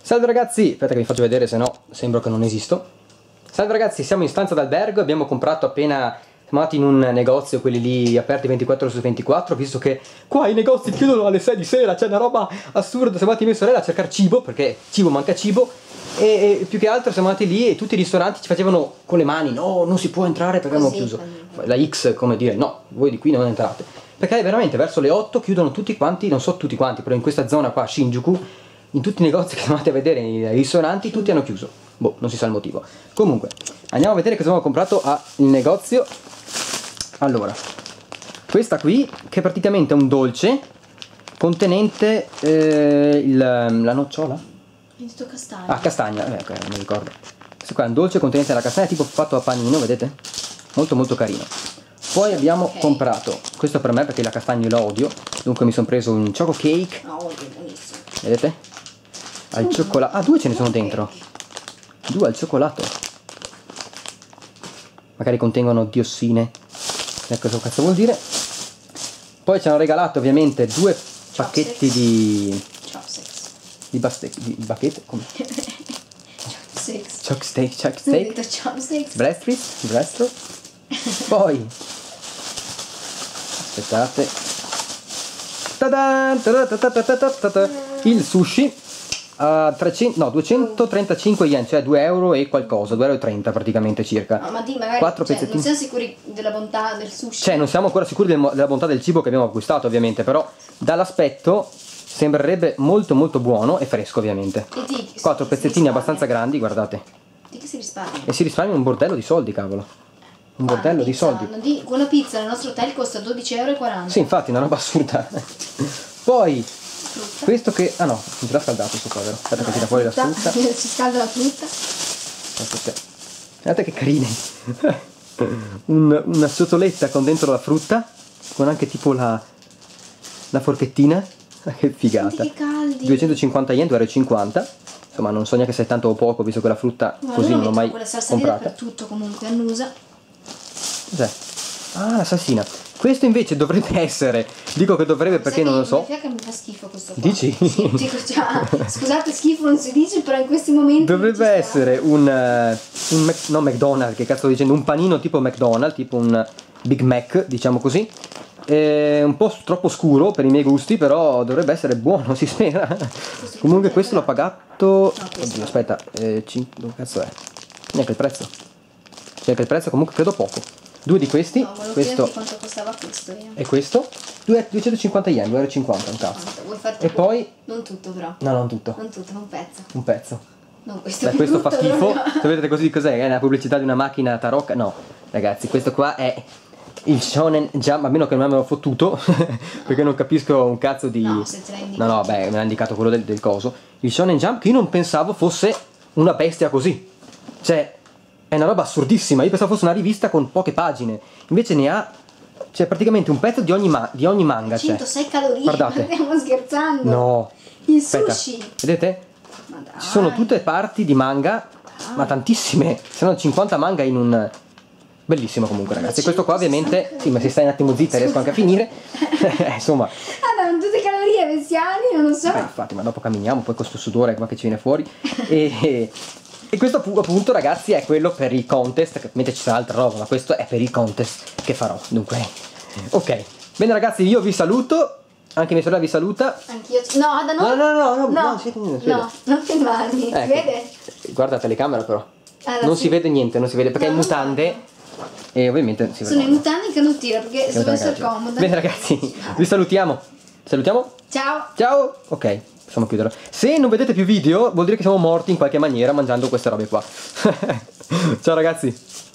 Salve ragazzi, aspetta che vi faccio vedere, se no sembra che non esisto. Salve ragazzi, siamo in stanza d'albergo, abbiamo comprato appena, siamo andati in un negozio, quelli lì aperti 24 su 24, visto che qua i negozi chiudono alle 6 di sera, c'è una roba assurda. Siamo andati mia sorella a cercare cibo, perché cibo manca cibo, e più che altro siamo andati lì e tutti i ristoranti ci facevano con le mani: no, non si può entrare perché abbiamo chiuso. La X, come dire, no, voi di qui non entrate. Perché veramente verso le 8 chiudono tutti quanti, non so tutti quanti, però in questa zona qua, Shinjuku, in tutti i negozi che andate a vedere, nei ristoranti, tutti hanno chiuso. Boh, non si sa il motivo. Comunque, andiamo a vedere cosa abbiamo comprato al negozio. Allora, questa qui, che praticamente è un dolce contenente la nocciola? Visto castagna. Ah, castagna, ok, non mi ricordo. Questo qua è un dolce contenente la castagna, tipo fatto a panino, vedete? Molto molto carino. Poi abbiamo comprato, questo per me perché la castagna la odio, dunque mi sono preso un choco cake. No, buonissimo. Vedete? Al cioccolato. Ah, due ce ne sono dentro. Due al cioccolato. Magari contengono diossine. Cosa cazzo vuol dire? Poi ci hanno regalato ovviamente due pacchetti di bacchette. Come? Chopsticks. Breastro. Poi aspettate. Il sushi a 235 yen, cioè 2 euro e qualcosa, 2,30 euro praticamente circa. No, ma di magari 4 cioè, pezzettini. non siamo sicuri della bontà del sushi. Cioè, non siamo ancora sicuri della bontà del cibo che abbiamo acquistato, ovviamente, però dall'aspetto sembrerebbe molto molto buono e fresco, ovviamente. 4 pezzettini abbastanza grandi, guardate. Di che si risparmia? E si risparmia un bordello di soldi, cavolo. Un bordello di soldi. Una pizza nel nostro hotel costa 12,40 euro. Sì, infatti, una roba assurda. Poi questo che... ah no, non ce l'ha scaldato sto povero. Aspetta che tira fuori la frutta. Si scalda la frutta. Guardate che carine. Una ciotoletta con dentro la frutta, con anche tipo la forchettina. Che figata. Senti che caldi. 250 yen, 2,50 euro. Insomma, non so neanche se è tanto o poco, visto che la frutta così non l'ho mai comprata. Per tutto comunque, annusa. Cos'è? Ah, la salsina. Questo invece dovrebbe essere, dico che dovrebbe perché non lo so. Mi fa schifo questo qua. Dici? Sì, dico, scusate, schifo non si dice, però in questi momenti dovrebbe essere no, McDonald's, che cazzo sto dicendo, un panino tipo McDonald's, tipo un Big Mac, diciamo così. Un po' troppo scuro per i miei gusti, però dovrebbe essere buono, si spera. Comunque questo l'ho pagato. Oddio, aspetta, dove cazzo è? Neanche il prezzo. Cioè che il prezzo comunque credo poco. Due di questi, questo quanto costava questo io. E questo 250 yen, 2,50 euro, un cazzo. E poi non tutto però. No, non tutto. Non tutto, un pezzo. Un pezzo. No, questo Beh, questo fa schifo. Se vedete così cos'è? È una pubblicità di una macchina tarocca? No, ragazzi, questo qua è il Shonen Jump, a meno che non me l'ho fottuto, perché non capisco un cazzo di... No, se te l'ha indicato. No, beh, me l'ha indicato quello del coso. Il Shonen Jump, che io non pensavo fosse una bestia così. Cioè, è una roba assurdissima. Io pensavo fosse una rivista con poche pagine. Invece ne ha... C'è praticamente un pezzo di ogni manga. 106 calorie, guardate. Stiamo scherzando. No. Il Aspetta. sushi. Vedete? Ci sono tutte parti di manga, ma tantissime. Sono 50 manga in un... Bellissimo comunque, ragazzi. Questo qua ovviamente... Sì, ma se stai un attimo zitta riesco anche a finire. Insomma... Ah, danno tutte calorie bestiali, non lo so. Infatti, ma dopo camminiamo, poi con sto sudore che ci viene fuori. E questo appunto, ragazzi, è quello per il contest, che ovviamente ci sarà altra roba, ma questo è per il contest che farò. Dunque, ok. Bene ragazzi, io vi saluto. Anche mia sorella vi saluta. Anch'io. No, da noi. No, non filmarmi. Si vede? Guarda la telecamera però. Non si vede niente, non si vede perché è in mutande. E ovviamente si vede. Sono in mutande in canottiera perché deve essere comodo. Bene ragazzi, vi salutiamo. Salutiamo? Ciao. Ciao. Ok, possiamo chiudere. Se non vedete più video vuol dire che siamo morti in qualche maniera mangiando queste robe qua. Ciao ragazzi.